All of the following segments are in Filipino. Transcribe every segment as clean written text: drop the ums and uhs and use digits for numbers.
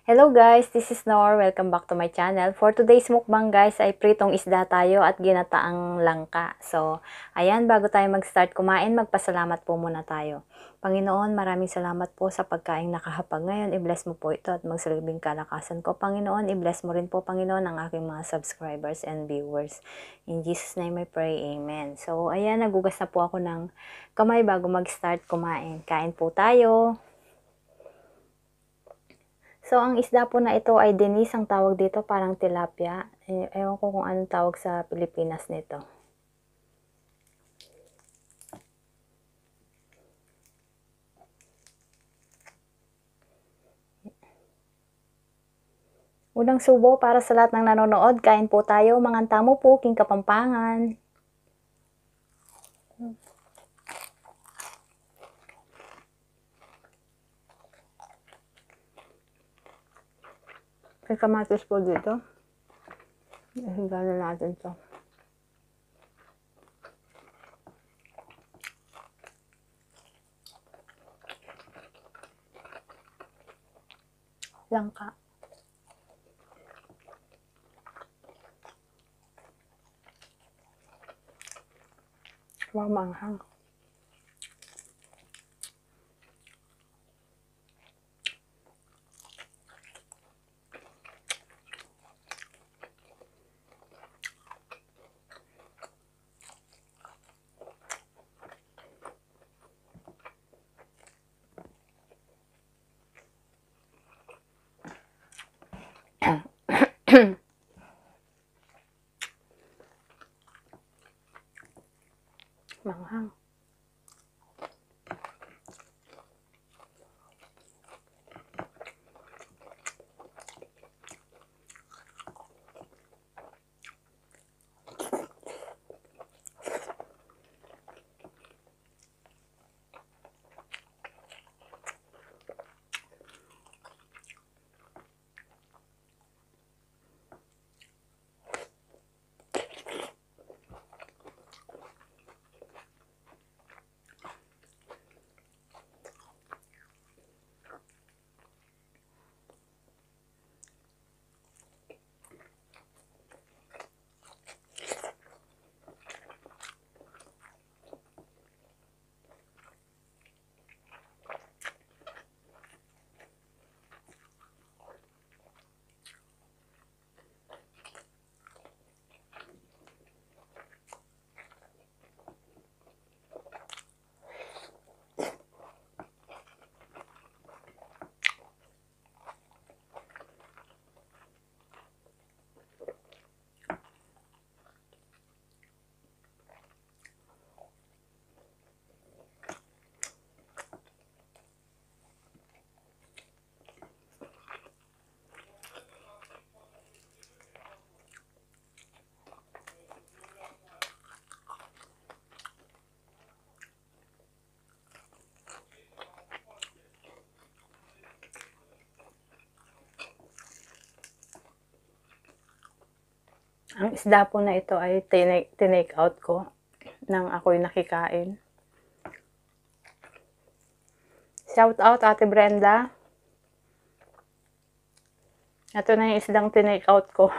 Hello guys, this is Nor. Welcome back to my channel. For today's mukbang guys ay pritong isda tayo at ginataang langka. So, ayan, bago tayo mag-start kumain, magpasalamat po muna tayo. Panginoon, maraming salamat po sa pagkain nakahapag ngayon. I-bless mo po ito at magsilbing kalakasan ko. Panginoon, i-bless mo rin po Panginoon ang aking mga subscribers and viewers. In Jesus' name I pray, Amen. So, ayan, nagugas na po ako ng kamay bago mag-start kumain. Kain po tayo. So, ang isda po na ito ay Denise, ang tawag dito, parang tilapia. Ewan ko kung anong tawag sa Pilipinas nito. Unang subo para sa lahat ng nanonood. Kain po tayo. Manganta mo po, King Kapampangan. May kamatis po dito. Ihiga na natin to. Langka. Wow, manghang. Manghang. Ang isda po na ito ay tinake out ko nang ako'y nakikain. Shout out Ate Brenda. Ito na yung isdang tinake out ko.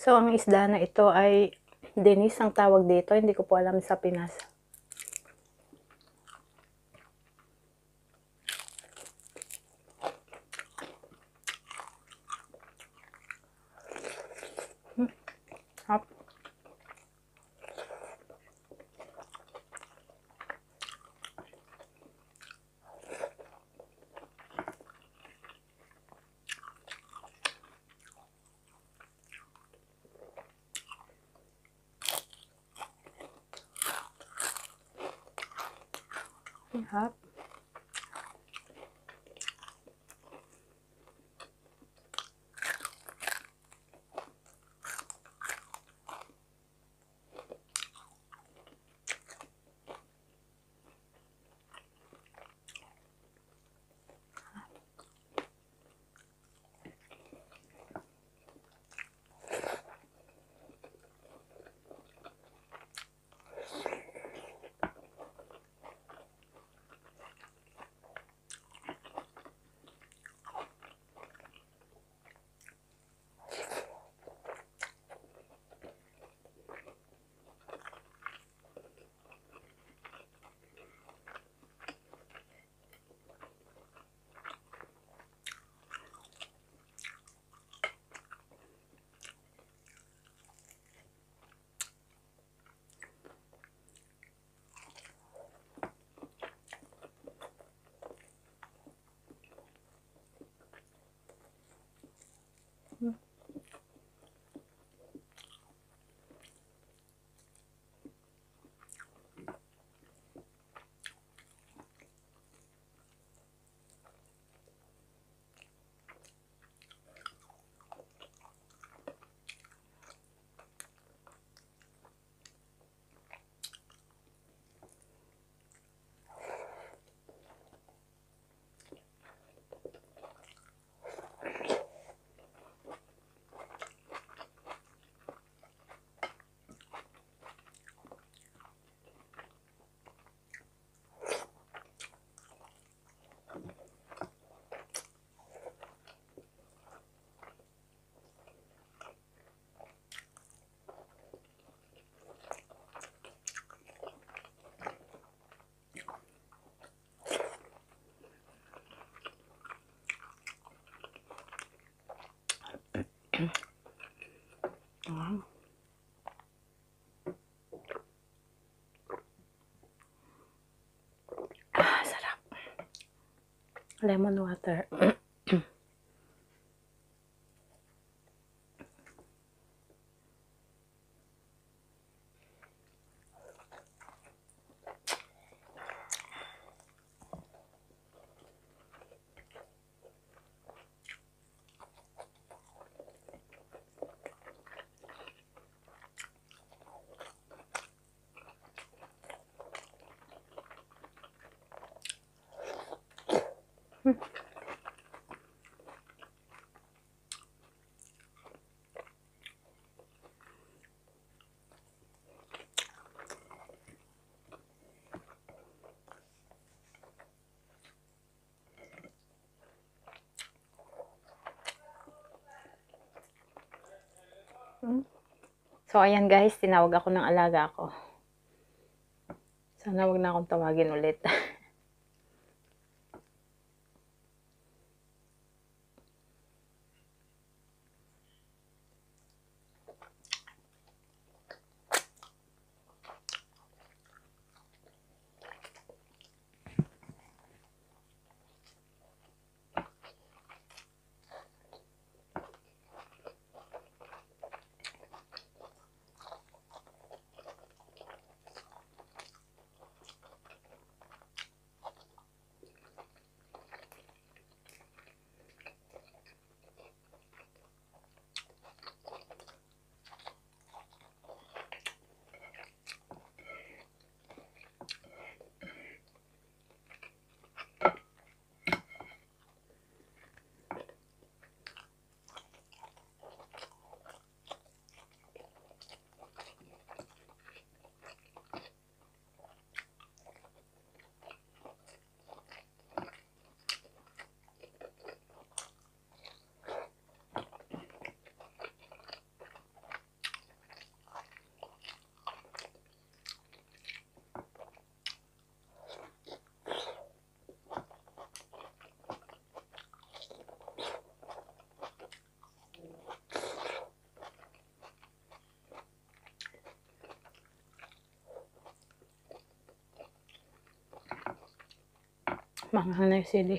So, ang isda na ito ay Dennis ang tawag dito. Hindi ko po alam sa Pinas. Hop. Hop. Sarap. Lemon water. So, ayan guys, tinawag ako ng alaga ko. Sana wag na akong tawagin ulit. Manghang na yung sili.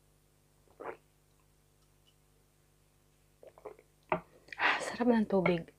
Sarap ng tubig.